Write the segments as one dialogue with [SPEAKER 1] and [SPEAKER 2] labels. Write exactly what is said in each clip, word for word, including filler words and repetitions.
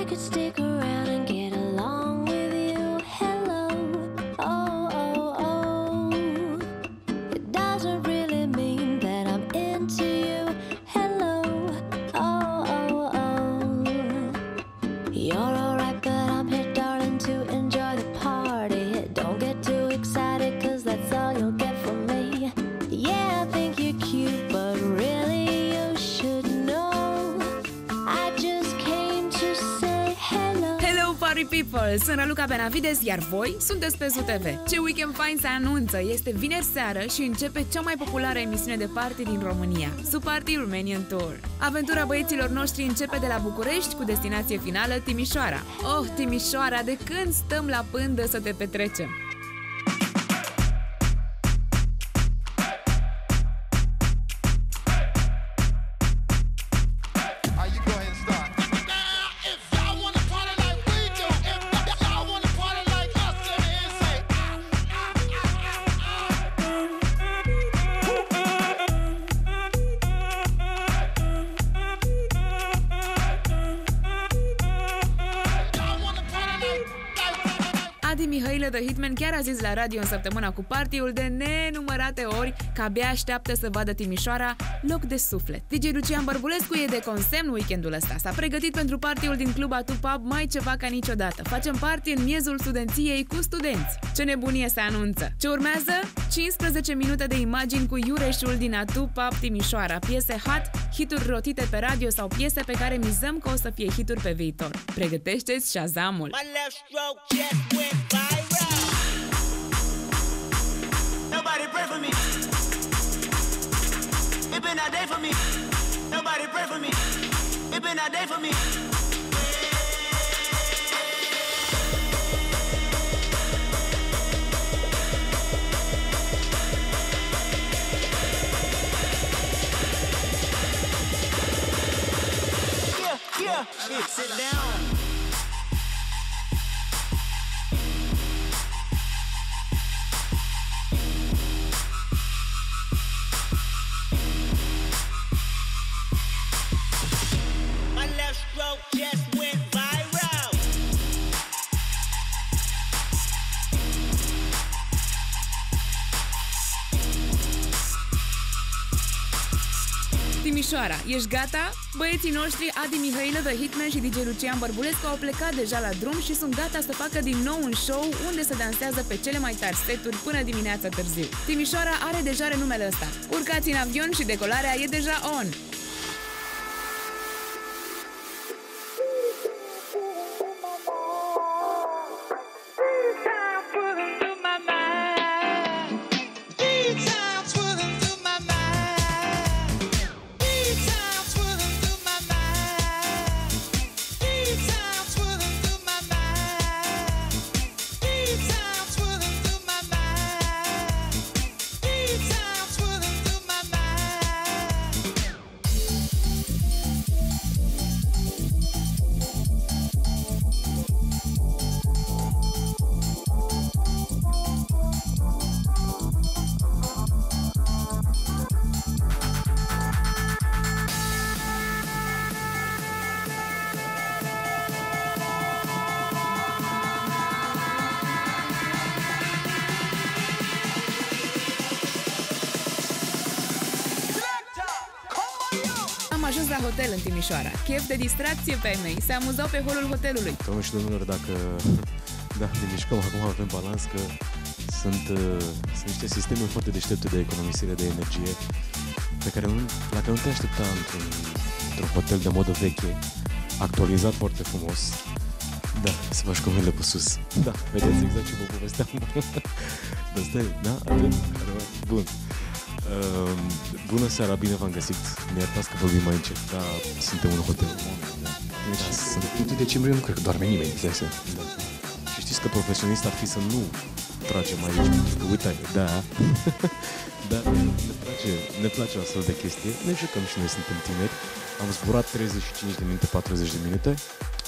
[SPEAKER 1] could stick around and get along with you. Hello, oh, oh, oh. It doesn't really mean that I'm into you. Hello, oh, oh, oh. You're alright, but I'm here, darling, to enjoy the party. Don't get too excited, cause that's all you'll get from me. Yeah, I think you're cute, but really you should know I just came to say hello.
[SPEAKER 2] Hello, party people! Sunt Raluca Benavides, iar voi sunteți pe Zoo T V. Ce weekend fain se anunță! Este vineri seară și începe cea mai populară emisiune de party din România, Zoo Party Romanian Tour. Aventura băieților noștri începe de la București cu destinație finală Timișoara. Oh, Timișoara, de când stăm la pândă să te petrecem? Adi Mihailă The Hitman chiar a zis la radio în săptămâna cu party-ul de nenumărate ori că abia așteaptă să vadă Timișoara loc de suflet. D J Lucian Bărbulescu e de consemn weekendul ăsta. S-a pregătit pentru party-ul din Club Atu Pub mai ceva ca niciodată. Facem party în miezul studenției cu studenți. Ce nebunie se anunță! Ce urmează? cincisprezece minute de imagini cu iureșul din Atu Pub Timișoara. Piese hot, hituri rotite pe radio sau piese pe care mizăm că o să fie hituri pe viitor. Pregătește-ți Shazamul!
[SPEAKER 3] Nobody pray for me. It been a day for me. Nobody pray for me. It been a day for me. Yeah, yeah. Shit, sit down.
[SPEAKER 2] Timișoara, ești gata? Băieții noștri Adi Mihailă The Hitman și D J Lucian Bărbulescu au plecat deja la drum și sunt gata să facă din nou un show unde se dansează pe cele mai tari seturi până dimineața târziu. Timișoara are deja renumele ăsta. Urcați în avion și decolarea e deja on! Am ajuns la hotel în Timișoara. Chef de distracție pe ai mei. Se amuzau pe holul hotelului.
[SPEAKER 4] Doamne și domnilor, dacă da, ne mișcăm acum, avem balans, că sunt, uh, sunt niște sisteme foarte deștepte de economisire de energie pe care nu, la care nu te aștepta într-un, într-un hotel de modă veche, actualizat foarte frumos. Da, să faci cu mâinile pe sus. Da, vedeți exact ce vă povesteam. Dar stai, da? Atât? Bun. Uh, bună seara, bine v-am găsit. Ne iertați că vorbim mai încet, dar suntem în hotel. Da. Deci, da, sunt întâi decembrie, nu cred că doarme nimeni. Da. Și știți că profesionist ar fi să nu tragem aici. Uite, da. Dar ne place, ne place o astfel de chestie. Ne jucăm și noi, suntem tineri. Am zburat treizeci și cinci de minute, patruzeci de minute.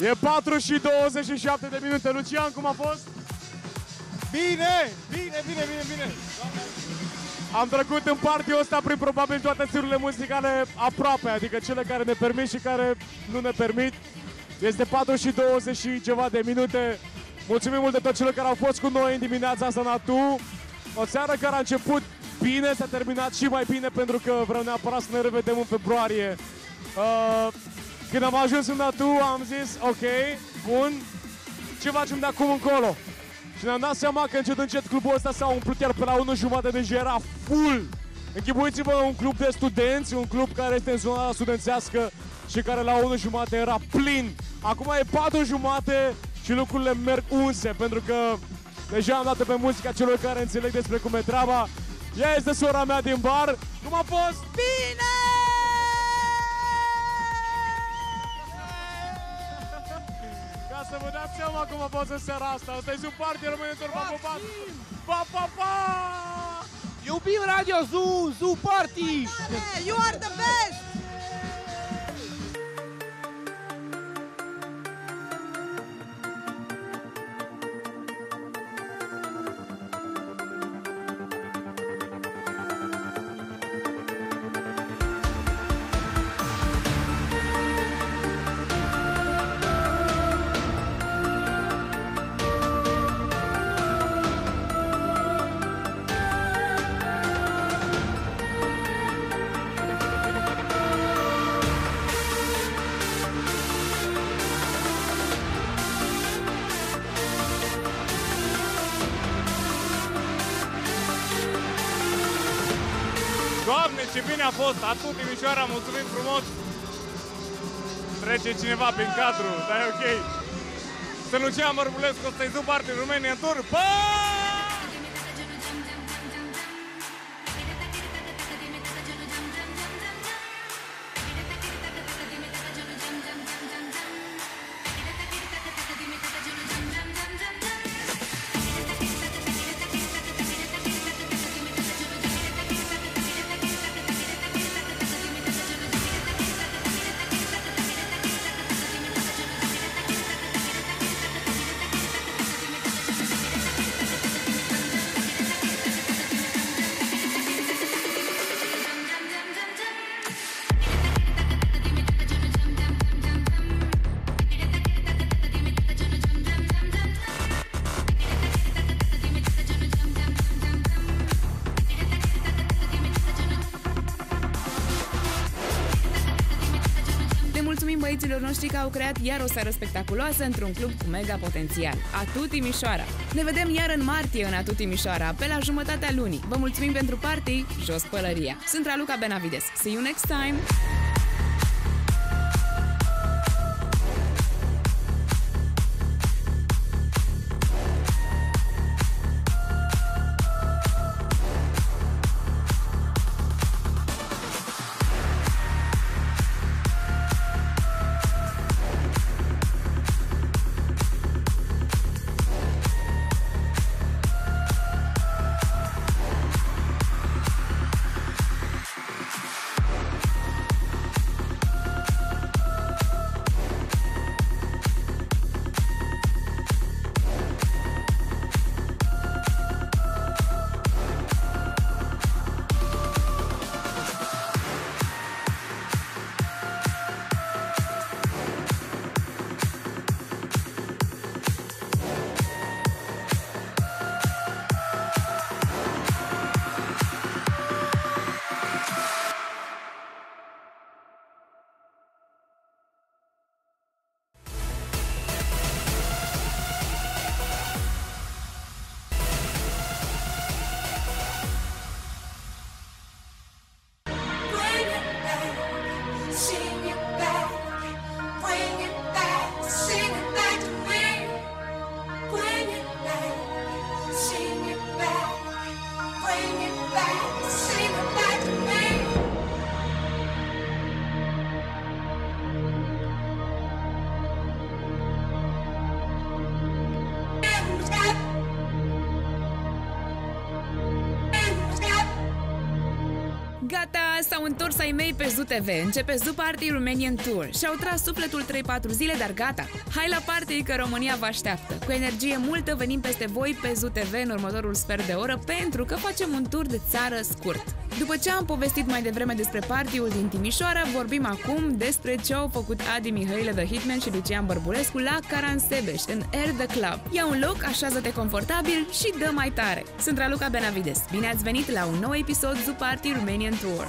[SPEAKER 5] E patru și douăzeci și șapte de minute. Lucian, cum a fost?
[SPEAKER 6] Bine! Bine, bine, bine, bine!
[SPEAKER 5] Am trecut în party-ul ăsta prin probabil toate stilurile muzicale aproape, adică cele care ne permit și care nu ne permit. Este patru și douăzeci și ceva de minute. Mulțumim mult de tot celor care au fost cu noi în dimineața asta în Atu. O seară care a început bine, s-a terminat și mai bine pentru că vreau neapărat să ne revedem în februarie. Uh, când am ajuns în Atu am zis, ok, bun, ce facem de acum încolo? Și ne-am dat seama că încet încet clubul ăsta s-a umplut, iar pe la unu jumate deja era full. Închipuiți-vă un club de studenți, un club care este în zona studențească și care la unu jumate era plin. Acum e patru jumate și lucrurile merg unse, pentru că deja am dat pe muzica celor care înțeleg despre cum e treaba. Ea este sora mea din bar. Cum a fost? Bine! Ca să vă dați seama cum a fost în seara asta. Asta e Zoo Party, România, pa, pa, pa! Pa, pa, pa!
[SPEAKER 6] Iubim Radio Zoo, Zoo Party!
[SPEAKER 7] You are the best!
[SPEAKER 5] Doamne, ce bine a fost! Atât Timișoara, mulțumim frumos! Trece cineva prin cadru, dar e ok. Să Lucian Bărbulescu, ăsta e Zoo Party Romanian Tour. Pa!
[SPEAKER 2] Mulțumim băieților noștri că au creat iar o seară spectaculoasă într-un club cu mega potențial. Atu Timișoara. Ne vedem iar în martie în Atu Timișoara, pe la jumătatea lunii. Vă mulțumim pentru party, jos pălăria. Sunt Raluca Benavides. See you next time! s-au întors ai mei pe Zoo T V, începe Zoo Party Romanian Tour. Și-au tras sufletul trei patru zile, dar gata! Hai la party că România vă așteaptă! Cu energie multă venim peste voi pe Zoo T V în următorul sfert de oră pentru că facem un tur de țară scurt. După ce am povestit mai devreme despre party-ul din Timișoara, vorbim acum despre ce au făcut Adi Mihailă The Hitman și Lucian Bărbulescu la Caransebeș, în Air The Club. Ia un loc, așează-te confortabil și dă mai tare! Sunt Raluca Benavides. Bine ați venit la un nou episod Zoo Party Romanian Tour.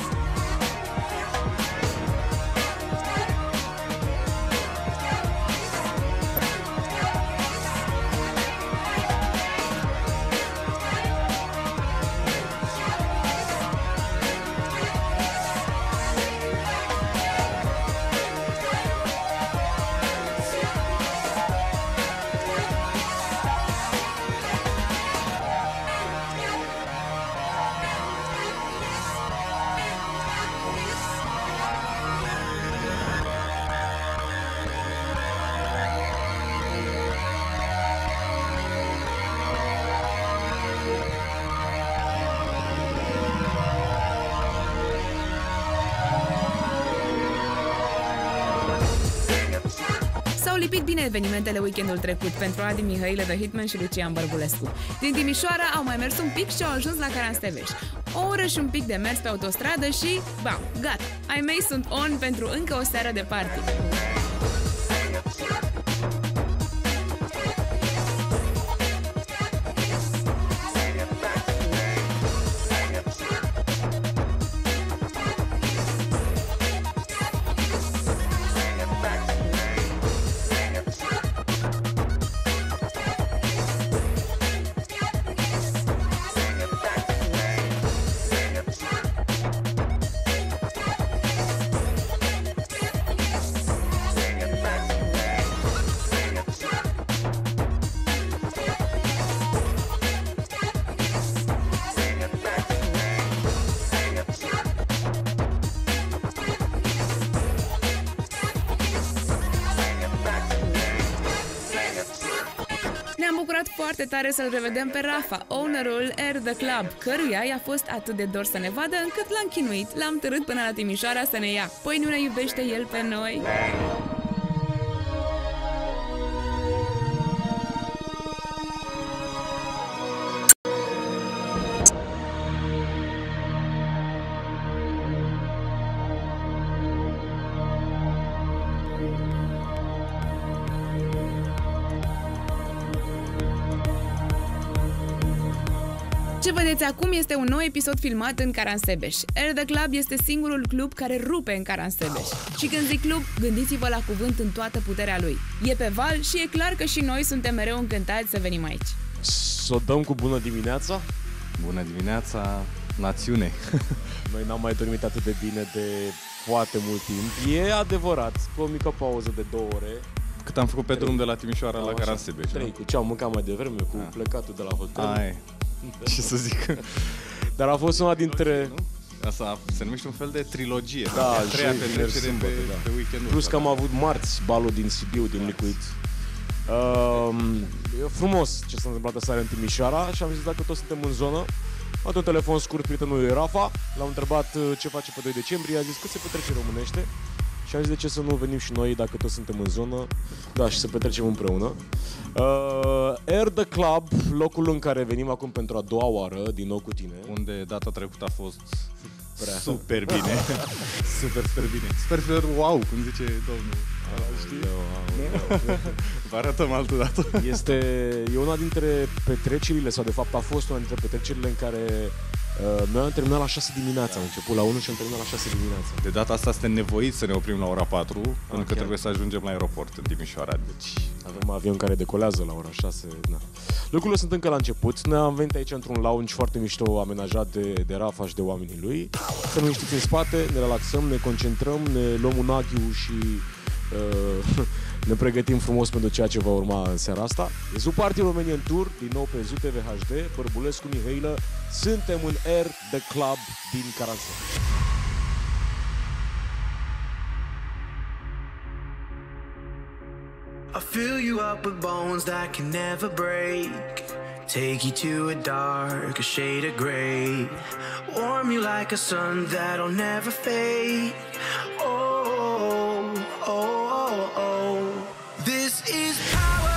[SPEAKER 2] S-au lipit bine evenimentele weekendul trecut pentru Adi Mihailă The Hitman și Lucian Bărbulescu. Din Timișoara au mai mers un pic și au ajuns la Caransebeș. O oră și un pic de mers pe autostradă și, bam, gata! Ai mei sunt on pentru încă o seară de party. Ne-am bucurat foarte tare să-l revedem pe Rafa, ownerul Air The Club, căruia i-a fost atât de dor să ne vadă încât l-am chinuit, l-am târât până la Timișoara să ne ia. Păi nu ne iubește el pe noi? Ce vedeți acum este un nou episod filmat în Caransebeș. Air The Club este singurul club care rupe în Caransebeș. Și când zic club, gândiți-vă la cuvânt în toată puterea lui. E pe val și e clar că și noi suntem mereu încântați să venim aici.
[SPEAKER 5] Să o dăm cu bună dimineața?
[SPEAKER 8] Bună dimineața, națiune!
[SPEAKER 5] Noi n-am mai dormit atât de bine de foarte mult timp. E adevărat, cu o mică pauză de două ore.
[SPEAKER 8] Cât am făcut pe drum de la Timișoara la Caransebeș.
[SPEAKER 5] Trei, cu ce am mâncat mai devreme, cu
[SPEAKER 8] A.
[SPEAKER 5] plecatul de la hotel.
[SPEAKER 8] Ai. Ce să zic?
[SPEAKER 5] Dar a fost una dintre...
[SPEAKER 8] Asta se numește un fel de trilogie.
[SPEAKER 5] Da,
[SPEAKER 8] a treia
[SPEAKER 5] joi, vineri,
[SPEAKER 8] petrecere pe,
[SPEAKER 5] sâmbătă, da.
[SPEAKER 8] pe weekendul
[SPEAKER 5] Plus
[SPEAKER 8] ăsta,
[SPEAKER 5] că am
[SPEAKER 8] da.
[SPEAKER 5] avut marți balul din Sibiu, din Liquid. Uh, e frumos ce s-a întâmplat aseară în Timișoara și am zis dacă toți suntem în zonă. Am dat un telefon scurt prietenului Rafa, l-am întrebat ce face pe doi decembrie, a zis că se petrece românește. Și am zis de ce să nu venim și noi dacă toți suntem în zonă, da, și să petrecem împreună. Uh, Air The Club, locul în care venim acum pentru a doua oară, din nou cu tine.
[SPEAKER 8] Unde data trecută a fost
[SPEAKER 5] Prea.
[SPEAKER 8] super bine. super, super bine. Super, super wow, cum zice domnul. Știi? Vă arătăm altă dată.
[SPEAKER 5] Este, e una dintre petrecerile, sau de fapt a fost una dintre petrecerile în care uh, noi am terminat la șase dimineața, am început la unu și am terminat la șase dimineața.
[SPEAKER 8] De data asta suntem nevoiți să ne oprim la ora patru, ah, pentru că
[SPEAKER 5] chiar?
[SPEAKER 8] trebuie să ajungem la aeroport în Timișoara. Deci...
[SPEAKER 5] Avem avion care decolează la ora șase. Na. Lucrurile sunt încă la început. Noi am venit aici într-un lounge foarte mișto, amenajat de, de Rafa și de oamenii lui. Să nu știți în spate, ne relaxăm, ne concentrăm, ne luăm un aghiu și uh, ne pregătim frumos pentru ceea ce va urma în seara asta. E Zoo Party Romanian Tour, din nou pe Zoo T V H D, Bărbulescu, Mihailă. Suntem în Air The Club din Caransebeș.
[SPEAKER 9] I fill you up with bones that can never break.
[SPEAKER 3] Take you to a darker shade of gray, warm you like a sun that'll never fade. Oh, oh, oh, oh. This is power.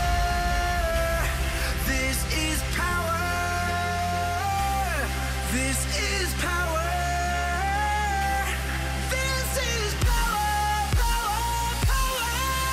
[SPEAKER 3] This is power. This is power. This is power, power, power.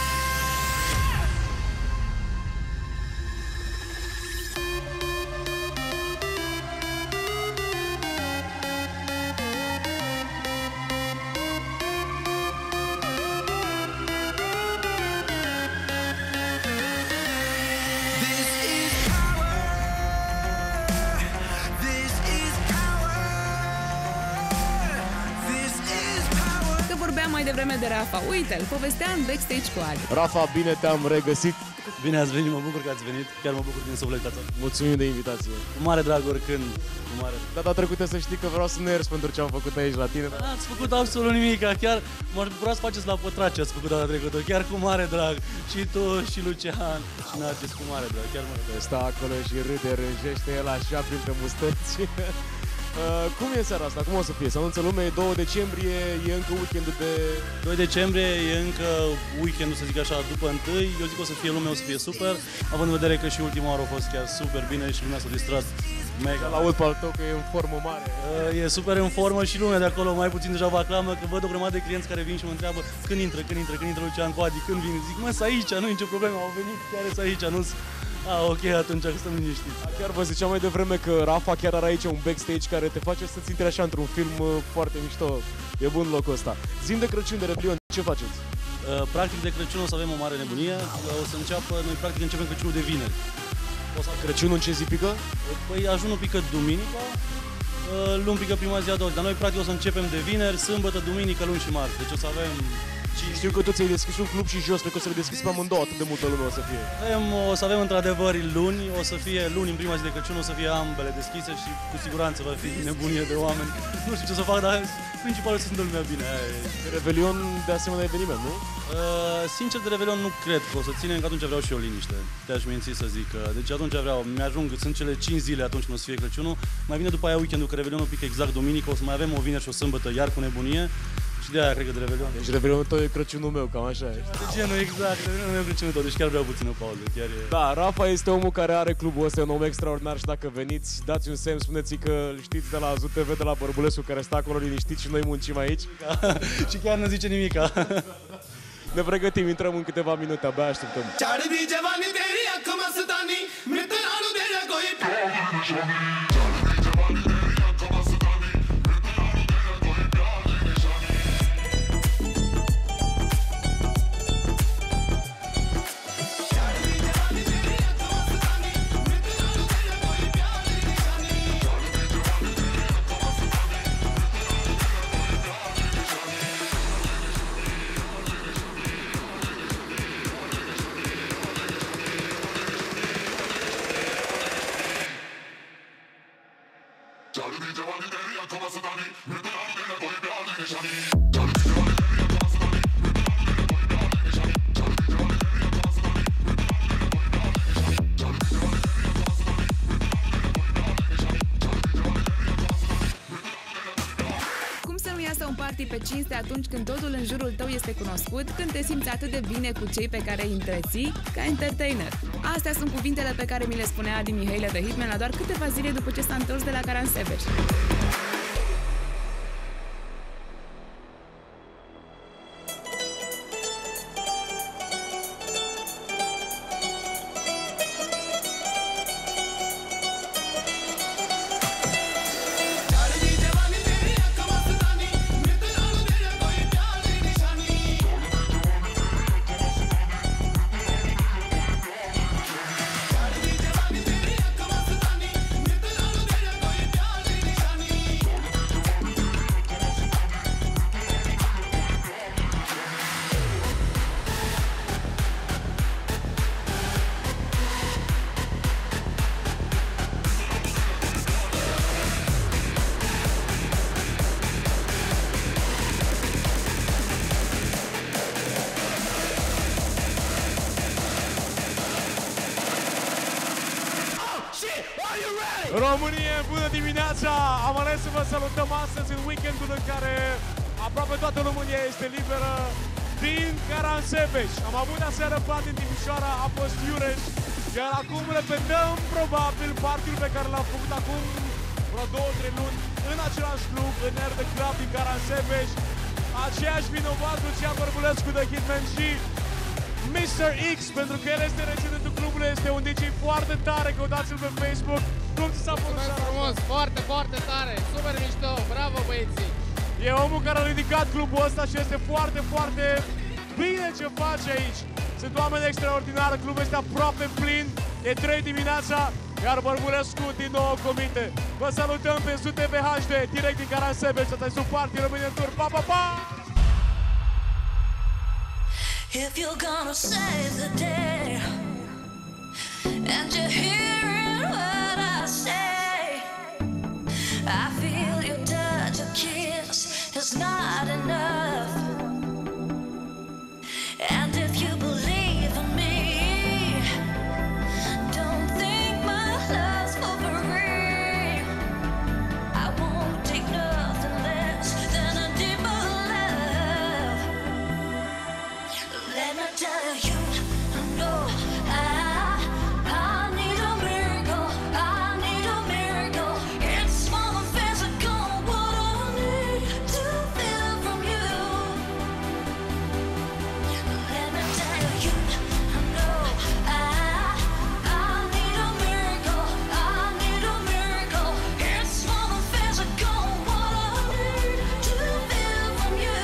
[SPEAKER 2] Mai devreme de Rafa. Uite-l, povestea în backstage cu Adi.
[SPEAKER 5] Rafa, bine te-am regăsit.
[SPEAKER 9] Bine ați venit, mă bucur că ați venit. Chiar mă bucur din suflet că ați venit.
[SPEAKER 5] Mulțumim de invitație.
[SPEAKER 9] Cu mare drag oricând. Cu mare.
[SPEAKER 5] Data trecută să știi că vreau să ne ierți pentru ce am făcut aici la tine.
[SPEAKER 9] N-ați făcut absolut nimic. Chiar m-aș bucura să faceți la pătrat ce ați făcut data trecută. Chiar cu mare drag. Și tu, și Lucian, și Narcis, cu mare drag. Chiar mă
[SPEAKER 5] stă acolo și râde, rânjește el așa printre mustăți. Uh, cum e seara asta? Cum o să fie? Să anunță lume, doi decembrie, e încă weekendul de...
[SPEAKER 9] doi decembrie e încă weekendul, să zic așa, după întâi. Eu zic că o să fie lume, o să fie super, având în vedere că și ultima oară a fost chiar super bine și lumea s-a distrat mega.
[SPEAKER 5] La aud pe al tău că e în formă mare.
[SPEAKER 9] Uh, e super în formă și lumea de acolo mai puțin deja vă aclamă, că văd o grămadă de clienți care vin și mă întreabă când intră, când intră, când intră Lucian cu Adi, când vin. Zic, mă, să aici, nu e nicio problemă, au venit chiar să aici, nu Ah, ok, atunci că stăm liniștiți.
[SPEAKER 5] Chiar vă ziceam mai devreme că Rafa chiar are aici un backstage care te face să-ți intri așa într-un film foarte mișto. E bun locul ăsta. Zi-mi de Crăciun, de Revelion, ce faceți?
[SPEAKER 9] Uh, practic de Crăciun o să avem o mare nebunie. O să înceapă, noi practic începem Crăciunul de vineri.
[SPEAKER 5] O să... Crăciunul în ce zi pică?
[SPEAKER 9] Păi ajunul pică duminica, uh, luni pică prima zi a doua. Dar noi practic o să începem de vineri, sâmbătă, duminică, luni și marți. Deci o să avem...
[SPEAKER 5] Știu că tu ți-ai deschis un club și jos, cred că o să le deschizi pe amândouă, atât de multă lume o să fie.
[SPEAKER 9] Avem, o să avem într-adevăr luni, o să fie luni în prima zi de Crăciun, o să fie ambele deschise și cu siguranță va fi nebunie de oameni. Nu știu ce să fac, dar principalul să se întâmplă lumea bine.
[SPEAKER 5] Revelion de asemenea eveniment, nu?
[SPEAKER 9] Uh, sincer, de Revelion nu cred că o să ținem, că atunci vreau și eu liniște. Te-aș minți să zic. Deci atunci vreau, mi-ajung, sunt cele cinci zile atunci când o să fie Crăciunul. Mai vine după aia weekendul, că Revelionul pică exact duminică, o să mai avem o vineri și o sâmbătă iar cu nebunie. Și de aia cred că de Revelion.
[SPEAKER 5] Deci Revelionul tău e Crăciunul meu, cam așa e.
[SPEAKER 9] De genul, exact, Revelionul meu e Crăciunul tău, deci chiar vreau puțină pauză, chiar e...
[SPEAKER 5] Da, Rafa este omul care are clubul ăsta, e un om extraordinar și dacă veniți, dați un semn, spuneți că îl știți de la Zut T V, de la Bărbulescu, care stă acolo liniștit și noi muncim aici.
[SPEAKER 9] Și chiar nu zice nimica.
[SPEAKER 5] Ne pregătim, intrăm în câteva minute, abia așteptăm.
[SPEAKER 2] Pe cinste atunci când totul în jurul tău este cunoscut, când te simți atât de bine cu cei pe care îi întreții ca entertainer. Astea sunt cuvintele pe care mi le spunea Adi Mihailă de Hitman la doar câteva zile după ce s-a întors de la Caransebeș.
[SPEAKER 5] România, bună dimineața! Am ales să vă salutăm astăzi în weekendul în care aproape toată România este liberă din Caransebeș. Am avut aseară party în Timișoara, a fost Iureș, iar acum repetăm probabil party-ul pe care l-am făcut acum vreo două, trei luni în același club, în R D Club din Caransebeș. Aceeași vinovat, Lucian Bărbulescu de Hitman și mister X, pentru că el este rețidentul clubului, este un D J foarte tare, căutați-l pe Facebook. Cum ți s-a părut seara?
[SPEAKER 10] Frumos, foarte, foarte tare, super mișto, bravo băieții!
[SPEAKER 5] E omul care a ridicat clubul ăsta și este foarte, foarte bine ce face aici. Sunt oameni extraordinari, clubul este aproape plin, e trei dimineața, iar Bărbulescu din nou comite. Vă salutăm pe S U T V H D, direct din Caransebeș, asta-i sub party Romanian Tour, pa, pa, pa!
[SPEAKER 1] If you're gonna save the day and you're hearing what I say, I feel your touch, your kiss is not enough. And if you believe in me, don't think my love's for free. I won't take nothing less than a deeper love. Let me tell you, no, I, I need a miracle, I need a miracle. It's more than physical, what I need to feel from you. Let me tell you, no, I, I need a miracle, I need a miracle. It's more than physical, what I need to feel from you.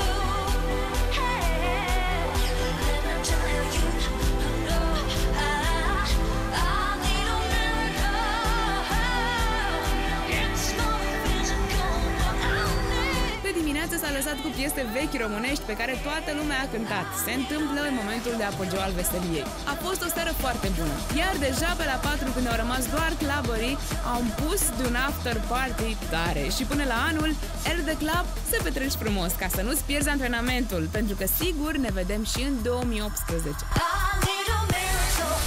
[SPEAKER 1] Hey, let me tell you, no, I, I need a miracle. It's more than physical, what I need.
[SPEAKER 2] Pe dimineață s-a lăsat cu piese vechi românești pe care toată lumea a cântat. Se întâmplă în momentul de apogeu al veseliei. A fost o seară foarte bună. Iar deja pe la patru, când au rămas doar clubării, au pus de un after party tare. Și până la anul, R D Club se petreci frumos, ca să nu-ți pierzi antrenamentul, pentru că sigur ne vedem și în două mii optsprezece.
[SPEAKER 1] I need a miracle.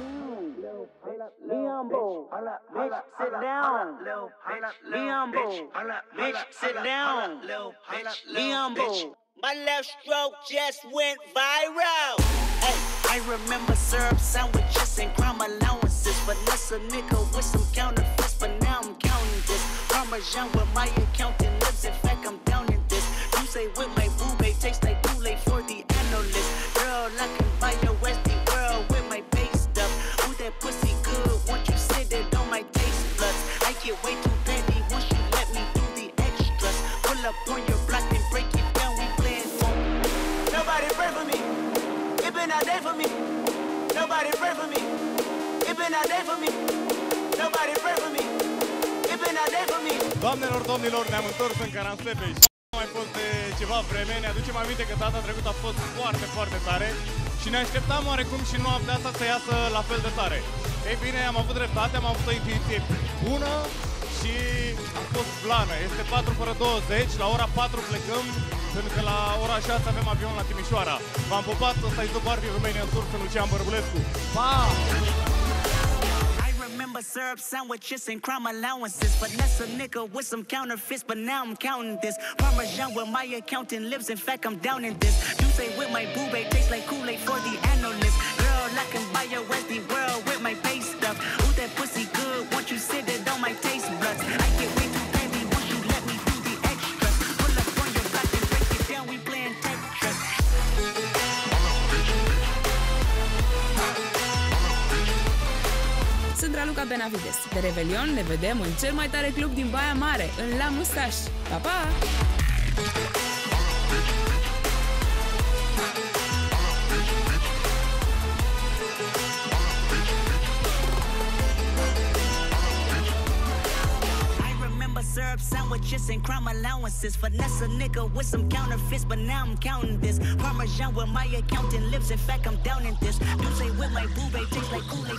[SPEAKER 11] Leon Bo, bitch, sit down. Leon Bo, bitch, sit down. Leon Bo, my left stroke just went viral. Hey, I remember syrup sandwiches and crime allowances, but that's a nigga with some counterfeits. But now I'm counting this Parmesan with my accountant lips. In fact, I'm down in this. You say with my boo babe tastes like Kool-Aid for the analyst. Girl, I can buy your Westie world with my base stuff. Ooh, that pussy good. Once you sit it on my taste buds, I get way too petty once you let me do the extras. Pull up on your block and break it down. We playing phone. Nobody pray for me. It been a day for me. Nobody pray for me. It been a day for me. Nobody pray for me. It been a day for me.
[SPEAKER 8] Doamnelor, domnilor, ne-am întors în Caransebeș. Nu mai fost de ceva vreme, ne aducem aminte că data trecută a fost foarte, foarte tare și ne așteptam oarecum și noaptea asta să iasă la fel de tare. Ei bine, am avut dreptate, am avut o intuiție bună și a fost plană. Este patru fără douăzeci, la ora patru plecăm, pentru că la ora șase avem avion la Timișoara. V-am pupat, ăsta-i sub party Romanian Tour, sunt Lucian Bărbulescu. Pa!
[SPEAKER 11] Remember syrup sandwiches and crime allowances, but that's a nigga with some counterfeits. But now I'm counting this Parmesan with my accountant lips. In fact, I'm down in this. You say with my boo babe tastes like Kool-Aid for the analyst. Girl, I can buy your Westie world with my base stuff. Ooh, that pussy good. Once you sit it on my taste buds, I get way too petty once you let me do the extras. Pull up on your block and break it down. We playing Tetris.
[SPEAKER 2] Sunt Raluca Benavides. De Revelion ne vedem în cel mai tare club din Baia Mare, în La Mustaș. Pa, pa!
[SPEAKER 11] Syrup sandwiches and crime allowances. Finesse a nigga with some counterfeits, but now I'm counting this Parmesan with my accountant lips. In fact, I'm down in this. You say with my boo babe tastes like Kool-Aid